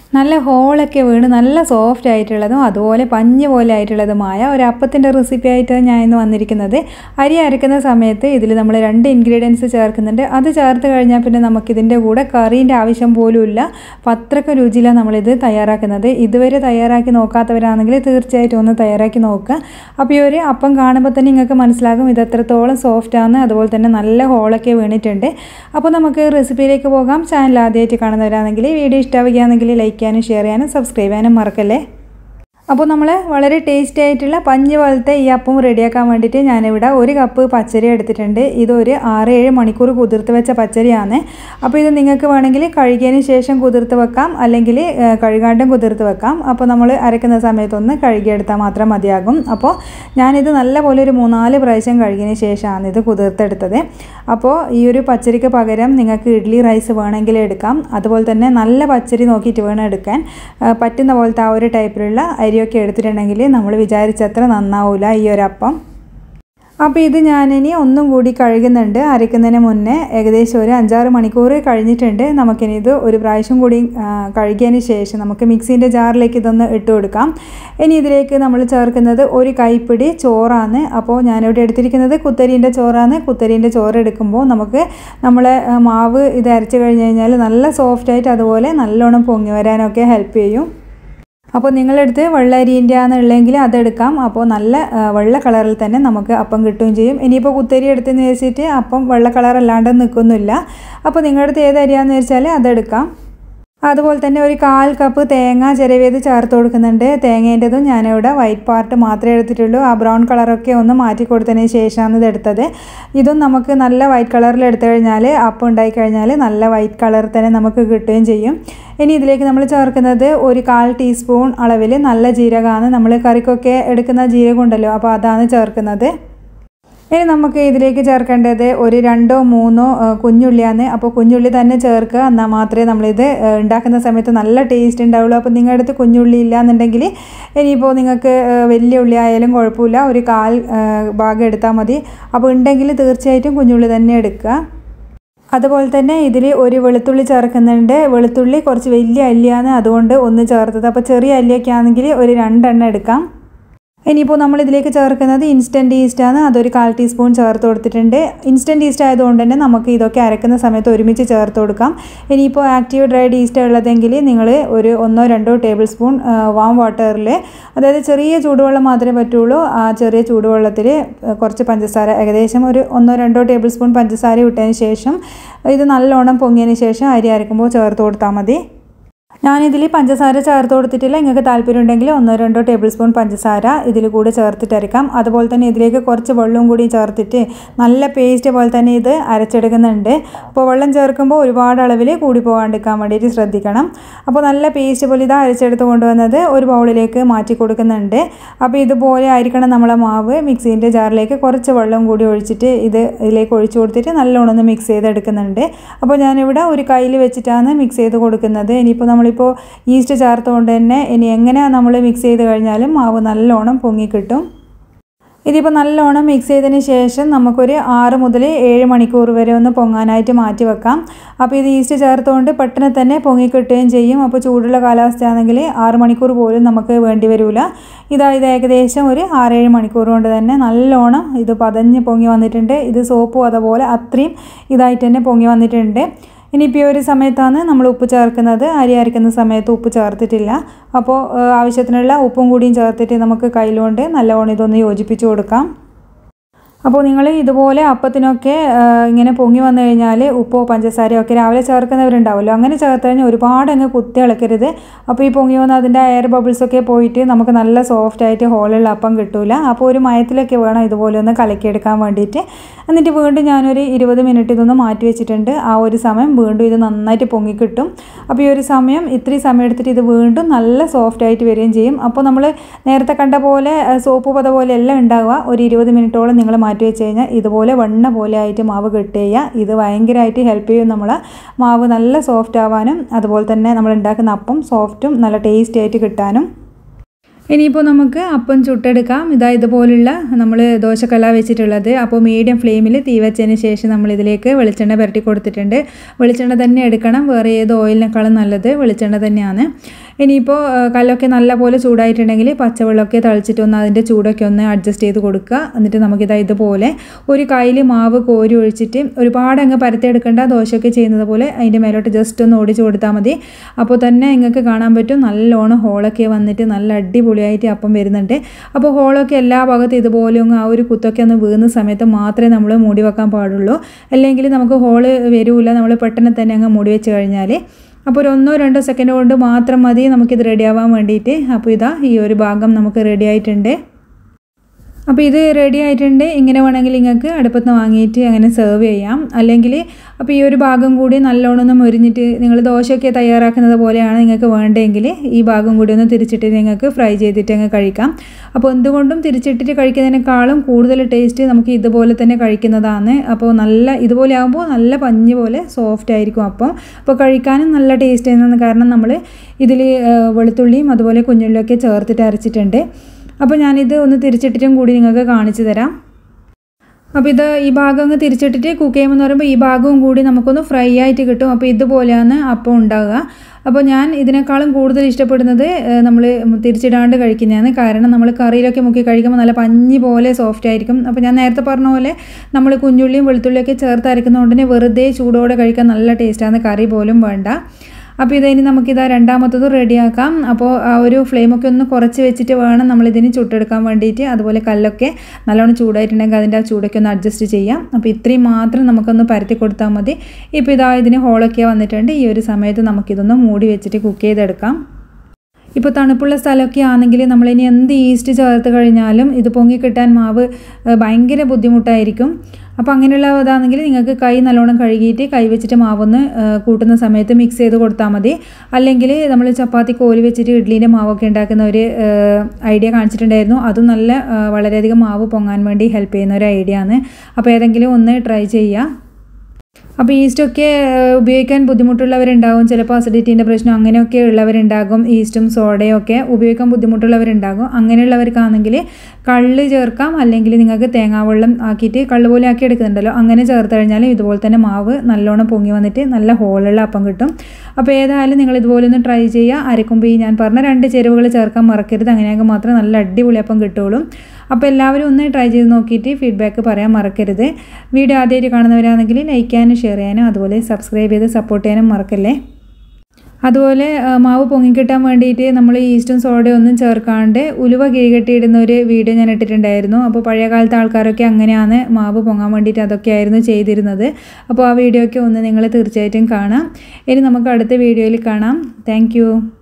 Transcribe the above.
നല്ല ഹോളൊക്കെ വീണ് നല്ല സോഫ്റ്റ് ആയിട്ടുള്ളതും അതുപോലെ പഞ്ഞ് പോലെ ആയിട്ടുള്ളതുമായ ഒരു അപ്പത്തിൻ്റെ റെസിപ്പി ആയിട്ട് ഞാൻ ഇന്ന് വന്നിരിക്കുന്നത്. അരി അരക്കുന്ന സമയത്ത് ഇതിൽ നമ്മൾ 2 ഇൻഗ്രീഡിയൻസ് ചേർക്കുന്നുണ്ട്. അത് ചേർത്ത് കഴിഞ്ഞാൽ പിന്നെ നമുക്കിതിൻ്റെ കൂടെ കറീൻ്റെ ആവശ്യം പോലും ഇല്ല. അത്രയ്ക്ക് രുചിയിലാണ് നമ്മളിത് തയ്യാറാക്കുന്നത്. ഇതുവരെ തയ്യാറാക്കി നോക്കാത്തവരാണെങ്കിൽ തീർച്ചയായിട്ടും ഒന്ന് തയ്യാറാക്കി നോക്കുക. അപ്പോൾ ഈ ഒരു അപ്പം കാണുമ്പോൾ തന്നെ നിങ്ങൾക്ക് മനസ്സിലാകും ഇത് എത്രത്തോളം സോഫ്റ്റാണ്, അതുപോലെ തന്നെ നല്ല ഹോളൊക്കെ വീണിട്ടുണ്ട്. അപ്പോൾ നമുക്ക് റെസിപ്പിയിലേക്ക് പോകാം. ചാനൽ ആദ്യമായിട്ട് കാണുന്നവരാണെങ്കിൽ വീഡിയോ ഇഷ്ടമാവുകയാണെങ്കിൽ ലൈക്ക് ചെയ്യാനും ഷെയർ ചെയ്യാനും സബ്സ്ക്രൈബ് ചെയ്യാനും മറക്കല്ലേ. അപ്പോൾ നമ്മൾ വളരെ ടേസ്റ്റി ആയിട്ടുള്ള പഞ്ഞ് പോലത്തെ ഈ അപ്പം റെഡിയാക്കാൻ വേണ്ടിയിട്ട് ഞാനിവിടെ 1 കപ്പ് പച്ചരി എടുത്തിട്ടുണ്ട്. ഇതൊരു 6-7 മണിക്കൂർ കുതിർത്ത് വെച്ച പച്ചരിയാണ്. അപ്പോൾ ഇത് നിങ്ങൾക്ക് വേണമെങ്കിൽ കഴുകിയതിന് ശേഷം കുതിർത്ത് വെക്കാം, അല്ലെങ്കിൽ കഴുകാണ്ടും കുതിർത്ത് വെക്കാം. അപ്പോൾ നമ്മൾ അരക്കുന്ന സമയത്തൊന്ന് കഴുകിയെടുത്താൽ മാത്രം മതിയാകും. അപ്പോൾ ഞാനിത് നല്ലപോലെ ഒരു 3-4 പ്രാവശ്യം കഴുകിയതിന് ശേഷമാണ് ഇത് കുതിർത്തെടുത്തത്. അപ്പോൾ ഈ ഒരു പച്ചരിക്ക് പകരം നിങ്ങൾക്ക് ഇഡ്ഡലി റൈസ് വേണമെങ്കിൽ എടുക്കാം. അതുപോലെ തന്നെ നല്ല പച്ചരി നോക്കിയിട്ട് വേണം എടുക്കാൻ. പറ്റുന്ന പോലത്തെ ആ ഒരു ടൈപ്പിലുള്ള അരിയൊക്കെ എടുത്തിട്ടുണ്ടെങ്കിൽ നമ്മൾ വിചാരിച്ചത്ര നന്നാവില്ല ഈ ഒരു അപ്പം. അപ്പോൾ ഇത് ഞാനിനി ഒന്നും കൂടി കഴുകുന്നുണ്ട്. അരയ്ക്കുന്നതിന് മുന്നേ ഏകദേശം ഒരു 5-6 മണിക്കൂർ കഴിഞ്ഞിട്ടുണ്ട്. നമുക്കിനി ഇത് ഒരു പ്രാവശ്യം കൂടി കഴുകിയതിന് ശേഷം നമുക്ക് മിക്സീൻ്റെ ജാറിലേക്ക് ഇതൊന്ന് ഇട്ട് കൊടുക്കാം. ഇനി ഇതിലേക്ക് നമ്മൾ ചേർക്കുന്നത് 1 കൈപ്പിടി ചോറാണ്. അപ്പോൾ ഞാനിവിടെ എടുത്തിരിക്കുന്നത് കുത്തരീൻ്റെ ചോറാണ്. കുത്തരീൻ്റെ ചോറ് എടുക്കുമ്പോൾ നമുക്ക് നമ്മളെ മാവ് ഇത് അരച്ച് കഴിഞ്ഞ് കഴിഞ്ഞാൽ നല്ല സോഫ്റ്റായിട്ട് അതുപോലെ നല്ലോണം പൊങ്ങി വരാനൊക്കെ ഹെൽപ്പ് ചെയ്യും. അപ്പോൾ നിങ്ങളെടുത്ത് വെള്ള അരിൻ്റെ ആണെന്നുള്ളെങ്കിൽ അതെടുക്കാം. അപ്പോൾ നല്ല വെള്ള കളറിൽ തന്നെ നമുക്ക് അപ്പം കിട്ടുകയും ചെയ്യും. ഇനിയിപ്പോൾ കുത്തരി എടുത്തെന്ന് വെച്ചിട്ട് അപ്പം വെള്ള കളർ അല്ലാണ്ട് നിൽക്കുന്നില്ല. അപ്പോൾ നിങ്ങളടുത്ത് ഏത് അരിയാണെന്ന് വെച്ചാൽ അതെടുക്കാം. അതുപോലെ തന്നെ ഒരു 1/4 കപ്പ് തേങ്ങ ചിരവിയത് ചേർത്ത് കൊടുക്കുന്നുണ്ട്. തേങ്ങേൻ്റെതും ഞാനിവിടെ വൈറ്റ് പാർട്ട് മാത്രമേ എടുത്തിട്ടുള്ളൂ. ആ ബ്രൗൺ കളറൊക്കെ ഒന്ന് മാറ്റി കൊടുത്തതിന് ശേഷമാണ് ഇത് എടുത്തത്. ഇതും നമുക്ക് നല്ല വൈറ്റ് കളറിൽ എടുത്തു കഴിഞ്ഞാൽ അപ്പം ഉണ്ടായിക്കഴിഞ്ഞാൽ നല്ല വൈറ്റ് കളർ തന്നെ നമുക്ക് കിട്ടുകയും ചെയ്യും. ഇനി ഇതിലേക്ക് നമ്മൾ ചേർക്കുന്നത് ഒരു 1/4 ടീസ്പൂൺ അളവിൽ നല്ല ജീരകമാണ്. നമ്മൾ കറിക്കൊക്കെ എടുക്കുന്ന ജീരകം ഉണ്ടല്ലോ, അപ്പോൾ അതാണ് ചേർക്കുന്നത്. ഇനി നമുക്ക് ഇതിലേക്ക് ചേർക്കേണ്ടത് ഒരു 2-3 കുഞ്ഞുള്ളിയാണ്. അപ്പോൾ കുഞ്ഞുള്ളി തന്നെ ചേർക്കുക, എന്നാൽ മാത്രമേ നമ്മളിത് ഉണ്ടാക്കുന്ന സമയത്ത് നല്ല ടേസ്റ്റ് ഉണ്ടാവുള്ളൂ. അപ്പോൾ നിങ്ങളുടെ അടുത്ത് കുഞ്ഞുള്ളി ഇല്ല എന്നുണ്ടെങ്കിൽ ഇനിയിപ്പോൾ നിങ്ങൾക്ക് വലിയ ഉള്ളി ആയാലും കുഴപ്പമില്ല, ഒരു 1/4 ഭാഗം എടുത്താൽ മതി. അപ്പോൾ ഉണ്ടെങ്കിൽ തീർച്ചയായിട്ടും കുഞ്ഞുള്ളി തന്നെ എടുക്കുക. അതുപോലെ തന്നെ ഇതിൽ ഒരു വെളുത്തുള്ളി ചേർക്കുന്നുണ്ട്. വെളുത്തുള്ളി കുറച്ച് വലിയ അല്ലിയാണ്, അതുകൊണ്ട് ഒന്ന് ചേർത്തത്. അപ്പോൾ ചെറിയ അല്ലിയൊക്കെ ആണെങ്കിൽ ഒരു 2 എണ്ണം എടുക്കാം. ഇനിയിപ്പോൾ നമ്മളിതിലേക്ക് ചേർക്കുന്നത് ഇൻസ്റ്റൻറ്റ് ഈസ്റ്റാണ്. അതൊരു 1/4 ടീസ്പൂൺ ചേർത്ത് കൊടുത്തിട്ടുണ്ട്. ഇൻസ്റ്റൻറ്റ് ഈസ്റ്റ് ആയതുകൊണ്ട് തന്നെ നമുക്ക് ഇതൊക്കെ അരക്കുന്ന സമയത്ത് ഒരുമിച്ച് ചേർത്ത് കൊടുക്കാം. ഇനിയിപ്പോൾ ആക്റ്റീവ് ഡ്രൈഡ് ഈസ്റ്റ് ഉള്ളതെങ്കിൽ നിങ്ങൾ ഒരു 1-2 ടേബിൾ സ്പൂൺ വാം വാട്ടറിൽ, അതായത് ചെറിയ ചൂടുവെള്ളം മാത്രമേ പറ്റുള്ളൂ, ആ ചെറിയ ചൂടുവെള്ളത്തിൽ കുറച്ച് പഞ്ചസാര, ഏകദേശം ഒരു 1-2 ടേബിൾ സ്പൂൺ പഞ്ചസാര ഇട്ടതിന് ശേഷം ഇത് നല്ലോണം പൊങ്ങിയതിന് ശേഷം അരി അരക്കുമ്പോൾ ചേർത്ത് കൊടുത്താൽ മതി. ഞാനിതിൽ പഞ്ചസാര ചേർത്ത് കൊടുത്തിട്ടില്ല. നിങ്ങൾക്ക് താല്പര്യം ഉണ്ടെങ്കിൽ 1-2 ടേബിൾ സ്പൂൺ പഞ്ചസാര ഇതിൽ കൂടി ചേർത്തിട്ട് അരക്കാം. അതുപോലെ തന്നെ ഇതിലേക്ക് കുറച്ച് വെള്ളവും കൂടി ചേർത്തിട്ട് നല്ല പേസ്റ്റ് പോലെ തന്നെ ഇത് അരച്ചെടുക്കുന്നുണ്ട്. അപ്പോൾ വെള്ളം ചേർക്കുമ്പോൾ ഒരുപാട് അളവിൽ കൂടി പോകാണ്ടിരിക്കാൻ വേണ്ടിയിട്ട് ശ്രദ്ധിക്കണം. അപ്പോൾ നല്ല പേസ്റ്റ് പോലെ ഇത് അരച്ചെടുത്ത് കൊണ്ടുവന്നത് ഒരു ബൗളിലേക്ക് മാറ്റി കൊടുക്കുന്നുണ്ട്. അപ്പോൾ ഇതുപോലെ ആയിരിക്കണം നമ്മളെ മാവ്. മിക്സീൻ്റെ ജാറിലേക്ക് കുറച്ച് വെള്ളം കൂടി ഒഴിച്ചിട്ട് ഇതിലേക്ക് ഒഴിച്ചു കൊടുത്തിട്ട് നല്ലോണം ഒന്ന് മിക്സ് ചെയ്തെടുക്കുന്നുണ്ട്. അപ്പോൾ ഞാനിവിടെ ഒരു കയ്യിൽ വെച്ചിട്ടാണ് മിക്സ് ചെയ്ത് കൊടുക്കുന്നത്. ഇനിയിപ്പോൾ നമ്മളിപ്പോൾ ഈസ്റ്റ് ചേർത്തുകൊണ്ട് തന്നെ ഇനി എങ്ങനെയാണ് നമ്മൾ മിക്സ് ചെയ്ത് കഴിഞ്ഞാലും മാവ് നല്ലോണം പൊങ്ങിക്കിട്ടും. ഇതിപ്പോൾ നല്ലോണം മിക്സ് ചെയ്തതിന് ശേഷം നമുക്കൊരു 6 മുതൽ 7 മണിക്കൂർ വരെ ഒന്ന് പൊങ്ങാനായിട്ട് മാറ്റി വെക്കാം. അപ്പോൾ ഇത് ഈസ്റ്റ് ചേർത്തുകൊണ്ട് പെട്ടെന്ന് തന്നെ പൊങ്ങിക്കിട്ടുകയും ചെയ്യും. അപ്പോൾ ചൂടുള്ള കാലാവസ്ഥയാണെങ്കിൽ 6 മണിക്കൂർ പോലും നമുക്ക് വേണ്ടി വരില്ല. ഇത് ഏകദേശം ഒരു 6-7 മണിക്കൂർ കൊണ്ട് തന്നെ നല്ലോണം ഇത് പതഞ്ഞ് പൊങ്ങി വന്നിട്ടുണ്ട്. ഇത് സോപ്പ് അതുപോലെ അത്രയും ഇതായിട്ട് തന്നെ പൊങ്ങി വന്നിട്ടുണ്ട്. ഇനിയിപ്പോൾ ഈ ഒരു സമയത്താണ് നമ്മൾ ഉപ്പ് ചേർക്കുന്നത്. അരി അരയ്ക്കുന്ന സമയത്ത് ഉപ്പ് ചേർത്തിട്ടില്ല. അപ്പോൾ ആവശ്യത്തിനുള്ള ഉപ്പും കൂടിയും ചേർത്തിട്ട് നമുക്ക് കയ്യിലുകൊണ്ട് നല്ലവണ്ണം ഇതൊന്ന് യോജിപ്പിച്ച് കൊടുക്കാം. അപ്പോൾ നിങ്ങൾ ഇതുപോലെ അപ്പത്തിനൊക്കെ ഇങ്ങനെ പൊങ്ങി വന്നു കഴിഞ്ഞാൽ ഉപ്പോ പഞ്ചസാരയോ ഒക്കെ രാവിലെ ചേർക്കുന്നവരുണ്ടാവുമല്ലോ, അങ്ങനെ ചേർത്ത് കഴിഞ്ഞാൽ ഒരുപാട് അങ്ങ് കുത്തി ഇളക്കരുത്. അപ്പോൾ ഈ പൊങ്ങി വന്ന് അതിൻ്റെ എയർ ബബിൾസൊക്കെ പോയിട്ട് നമുക്ക് നല്ല സോഫ്റ്റായിട്ട് ഹോളുള്ള അപ്പം കിട്ടില്ല. അപ്പോൾ ഒരു മയത്തിലൊക്കെ വേണം ഇതുപോലെ ഒന്ന് കലക്കിയെടുക്കാൻ വേണ്ടിയിട്ട്. എന്നിട്ട് വീണ്ടും ഞാനൊരു 20 മിനിറ്റ് ഇതൊന്ന് മാറ്റി വെച്ചിട്ടുണ്ട്. ആ ഒരു സമയം വീണ്ടും ഇത് നന്നായിട്ട് പൊങ്ങിക്കിട്ടും. അപ്പോൾ ഈ ഒരു സമയം ഇത്രയും സമയം എടുത്തിട്ട് ഇത് വീണ്ടും നല്ല സോഫ്റ്റായിട്ട് വരികയും ചെയ്യും. അപ്പോൾ നമ്മൾ നേരത്തെ കണ്ട പോലെ സോപ്പ് പത പോലെ എല്ലാം ഉണ്ടാവുക. ഒരു 20 മിനിറ്റോളം നിങ്ങൾ മാറ്റി വെച്ച് കഴിഞ്ഞാൽ ഇതുപോലെ വെണ്ണ പോലെ ആയിട്ട് മാവ് കട്ട് ചെയ്യുക. ഇത് ഭയങ്കരമായിട്ട് ഹെൽപ്പ് ചെയ്യും നമ്മളെ മാവ് നല്ല സോഫ്റ്റ് ആവാനും അതുപോലെ തന്നെ നമ്മൾ ഉണ്ടാക്കുന്ന അപ്പം സോഫ്റ്റും നല്ല ടേസ്റ്റി ആയിട്ട് കിട്ടാനും. ഇനിയിപ്പോൾ നമുക്ക് അപ്പം ചുട്ടെടുക്കാം. ഇതുപോലുള്ള നമ്മൾ ദോശക്കല്ല വെച്ചിട്ടുള്ളത്. അപ്പോൾ മീഡിയം ഫ്ലെയിമിൽ തീ വെച്ചതിന് ശേഷം നമ്മളിതിലേക്ക് വെളിച്ചെണ്ണ പുരട്ടി കൊടുത്തിട്ടുണ്ട്. വെളിച്ചെണ്ണ തന്നെ എടുക്കണം, വേറെ ഏത് ഓയിലിനേക്കാളും നല്ലത് വെളിച്ചെണ്ണ തന്നെയാണ്. ഇനിയിപ്പോൾ കല്ലൊക്കെ നല്ലപോലെ ചൂടായിട്ടുണ്ടെങ്കിൽ പച്ചവെള്ളമൊക്കെ തളിച്ചിട്ട് അതിൻ്റെ ചൂടൊക്കെ ഒന്ന് അഡ്ജസ്റ്റ് ചെയ്ത് കൊടുക്കുക. എന്നിട്ട് നമുക്കിത് ഇതുപോലെ ഒരു കയ്യിൽ മാവ് കോരി ഒഴിച്ചിട്ട് ഒരുപാട് അങ്ങ് പരത്തിയെടുക്കേണ്ട, ദോശയൊക്കെ ചെയ്യുന്നത് പോലെ അതിൻ്റെ മേലോട്ട് ജസ്റ്റ് ഒന്ന് ഓടിച്ച് കൊടുത്താൽ മതി. അപ്പോൾ തന്നെ നിങ്ങൾക്ക് കാണാൻ പറ്റും നല്ലോണം ഹോളൊക്കെ വന്നിട്ട് നല്ല അടിപൊളിയായിട്ട് അപ്പം വരുന്നുണ്ട്. അപ്പോൾ ഹോളൊക്കെ എല്ലാ ഭാഗത്തും ഇതുപോലെ ആ ഒരു കുത്തൊക്കെ ഒന്ന് വീഴുന്ന സമയത്ത് മാത്രമേ നമ്മൾ മൂടി വെക്കാൻ പാടുള്ളൂ. അല്ലെങ്കിൽ നമുക്ക് ഹോള് വരില്ല, നമ്മൾ പെട്ടെന്ന് തന്നെ അങ്ങ് മൂടി വെച്ച് കഴിഞ്ഞാൽ. അപ്പോൾ ഒരു 1-2 സെക്കൻഡ് കൊണ്ട് മാത്രം മതി നമുക്കിത് റെഡിയാവാൻ വേണ്ടിയിട്ട്. അപ്പോൾ ഈ ഒരു ഭാഗം നമുക്ക് റെഡി ആയിട്ടുണ്ട്. അപ്പോൾ ഇത് റെഡി ആയിട്ടുണ്ട്. ഇങ്ങനെ വേണമെങ്കിൽ നിങ്ങൾക്ക് അടുപ്പത്ത് നിന്ന് വാങ്ങിയിട്ട് അങ്ങനെ സെർവ് ചെയ്യാം. അല്ലെങ്കിൽ അപ്പോൾ ഈ ഒരു ഭാഗം കൂടി നല്ലോണം ഒന്ന് മൊരിഞ്ഞിട്ട് നിങ്ങൾ ദോശയൊക്കെ തയ്യാറാക്കുന്നത് പോലെയാണ് നിങ്ങൾക്ക് വേണ്ടതെങ്കിൽ ഈ ഭാഗം കൂടി ഒന്ന് തിരിച്ചിട്ട് നിങ്ങൾക്ക് ഫ്രൈ ചെയ്തിട്ട് അങ്ങ് കഴിക്കാം. അപ്പോൾ എന്തുകൊണ്ടും തിരിച്ചിട്ടിട്ട് കഴിക്കുന്നതിനേക്കാളും കൂടുതൽ ടേസ്റ്റ് നമുക്ക് ഇതുപോലെ തന്നെ കഴിക്കുന്നതാണ്. അപ്പോൾ ഇതുപോലെ ആകുമ്പോൾ നല്ല പഞ്ഞി പോലെ സോഫ്റ്റ് ആയിരിക്കും അപ്പോൾ കഴിക്കാനും നല്ല ടേസ്റ്റ് ആയിരുന്നു. കാരണം നമ്മൾ ഇതിൽ വെളുത്തുള്ളിയും അതുപോലെ കുഞ്ഞുള്ളിയൊക്കെ ചേർത്തിട്ട് അരച്ചിട്ടുണ്ട്. അപ്പോൾ ഞാനിത് ഒന്ന് തിരിച്ചിട്ടിട്ടും കൂടി നിങ്ങൾക്ക് കാണിച്ചു തരാം. അപ്പോൾ ഈ ഭാഗം അങ്ങ് തിരിച്ചിട്ടിട്ട് കുക്ക് ചെയ്യുമെന്ന് പറയുമ്പോൾ ഈ ഭാഗവും കൂടി നമുക്കൊന്ന് ഫ്രൈ ആയിട്ട് കിട്ടും. അപ്പോൾ ഇതുപോലെയാണ് അപ്പം ഉണ്ടാവുക. അപ്പോൾ ഞാൻ ഇതിനേക്കാളും കൂടുതൽ ഇഷ്ടപ്പെടുന്നത് നമ്മൾ തിരിച്ചിടാണ്ട് കഴിക്കുന്നതാണ്. കാരണം നമ്മൾ കറിയിലൊക്കെ മുക്കി കഴിക്കുമ്പോൾ നല്ല പഞ്ഞി പോലെ സോഫ്റ്റ് ആയിരിക്കും. അപ്പോൾ ഞാൻ നേരത്തെ പറഞ്ഞ പോലെ നമ്മൾ കുഞ്ഞുള്ളിയും വെളുത്തുള്ളിയൊക്കെ ചേർത്ത് അരക്കുന്നതുകൊണ്ട് തന്നെ വെറുതെ ചൂടോടെ കഴിക്കാൻ നല്ല ടേസ്റ്റാണ്, കറി പോലും വേണ്ട. അപ്പോൾ ഇതിനി നമുക്കിതാ രണ്ടാമത്തത് റെഡിയാക്കാം. അപ്പോൾ ആ ഒരു ഫ്ലെയിമൊക്കെ ഒന്ന് കുറച്ച് വെച്ചിട്ട് വേണം നമ്മളിതിന് ചുട്ടെടുക്കാൻ വേണ്ടിയിട്ട്. അതുപോലെ കല്ലൊക്കെ നല്ലോണം ചൂടായിട്ടുണ്ടെങ്കിൽ അതിൻ്റെ ആ ചൂടൊക്കെ ഒന്ന് അഡ്ജസ്റ്റ് ചെയ്യാം. അപ്പോൾ ഇത്രയും മാത്രം നമുക്കൊന്ന് പരത്തി കൊടുത്താൽ മതി. ഇപ്പോൾ ഇതിന് ഹോളൊക്കെ വന്നിട്ടുണ്ട്. ഈ ഒരു സമയത്ത് നമുക്കിതൊന്ന് മൂടി വെച്ചിട്ട് കുക്ക് ചെയ്തെടുക്കാം. ഇപ്പോൾ തണുപ്പുള്ള സ്ഥലമൊക്കെ ആണെങ്കിൽ നമ്മളിനി എന്ത് ഈസ്റ്റ് ചേർത്ത് കഴിഞ്ഞാലും ഇത് പൊങ്ങിക്കിട്ടാൻ മാവ് ഭയങ്കര ബുദ്ധിമുട്ടായിരിക്കും. അപ്പോൾ അങ്ങനെയുള്ള ഇതാണെങ്കിൽ നിങ്ങൾക്ക് കൈ നല്ലോണം കഴുകിയിട്ട് കൈ വെച്ചിട്ട് മാവൊന്ന് കൂട്ടുന്ന സമയത്ത് മിക്സ് ചെയ്ത് കൊടുത്താൽ മതി. അല്ലെങ്കിൽ നമ്മൾ ചപ്പാത്തി കോലി വെച്ചിട്ട് ഇഡ്ഡലീൻ്റെ മാവൊക്കെ ഉണ്ടാക്കുന്ന ഒരു ഐഡിയ കാണിച്ചിട്ടുണ്ടായിരുന്നു. അതും വളരെയധികം മാവ് പൊങ്ങാൻ വേണ്ടി ഹെൽപ്പ് ചെയ്യുന്ന ഒരു ഐഡിയ ആണ്. അപ്പോൾ ഏതെങ്കിലും ഒന്ന് ട്രൈ ചെയ്യുക. അപ്പോൾ ഈസ്റ്റൊക്കെ ഉപയോഗിക്കാൻ ബുദ്ധിമുട്ടുള്ളവരുണ്ടാകും, ചിലപ്പോൾ അസിഡിറ്റീൻ്റെ പ്രശ്നം അങ്ങനെയൊക്കെ ഉള്ളവരുണ്ടാകും. ഈസ്റ്റും സോഡയും ഒക്കെ ഉപയോഗിക്കാൻ ബുദ്ധിമുട്ടുള്ളവരുണ്ടാകും. അങ്ങനെയുള്ളവർക്കാണെങ്കിൽ കള്ള് ചേർക്കാം, അല്ലെങ്കിൽ നിങ്ങൾക്ക് തേങ്ങാവെള്ളം ആക്കിയിട്ട് കള്ള് പോലെ ആക്കി എടുക്കുന്നുണ്ടല്ലോ, അങ്ങനെ ചേർത്ത് കഴിഞ്ഞാൽ ഇതുപോലെ തന്നെ മാവ് നല്ലോണം പൊങ്ങി വന്നിട്ട് നല്ല ഹോളുള്ള അപ്പം കിട്ടും. അപ്പോൾ ഏതായാലും നിങ്ങൾ ഇതുപോലെ ഒന്ന് ട്രൈ ചെയ്യുക. അരക്കുമ്പോൾ ഞാൻ പറഞ്ഞ 2 ചേരുവകൾ ചേർക്കാൻ മറക്കരുത്, അങ്ങനെയൊക്കെ മാത്രമേ നല്ല അടിപൊളി അപ്പം കിട്ടുള്ളൂ. അപ്പോൾ എല്ലാവരും ഒന്ന് ട്രൈ ചെയ്ത് നോക്കിയിട്ട് ഫീഡ്ബാക്ക് പറയാൻ മറക്കരുത്. വീഡിയോ ആദ്യമായിട്ട് കാണുന്നവരാണെങ്കിൽ ലൈക്ക് ചെയ്യാനും ഷെയർ ചെയ്യാനും അതുപോലെ സബ്സ്ക്രൈബ് ചെയ്ത് സപ്പോർട്ട് ചെയ്യാനും മറക്കല്ലേ. അതുപോലെ മാവ് പൊങ്ങിക്കിട്ടാൻ വേണ്ടിയിട്ട് നമ്മൾ ഈസ്റ്റും സോഡയും ഒന്നും ചേർക്കാണ്ട് ഉലുവ കിഴികെട്ടിയിടുന്ന ഒരു വീഡിയോ ഞാൻ ഇട്ടിട്ടുണ്ടായിരുന്നു. അപ്പോൾ പഴയ കാലത്തെ ആൾക്കാരൊക്കെ അങ്ങനെയാണ് മാവ് പൊങ്ങാൻ വേണ്ടിയിട്ട് അതൊക്കെയായിരുന്നു ചെയ്തിരുന്നത്. അപ്പോൾ ആ വീഡിയോ ഒക്കെ ഒന്ന് നിങ്ങൾ തീർച്ചയായിട്ടും കാണാം. ഇനി നമുക്ക് അടുത്ത വീഡിയോയിൽ കാണാം. താങ്ക്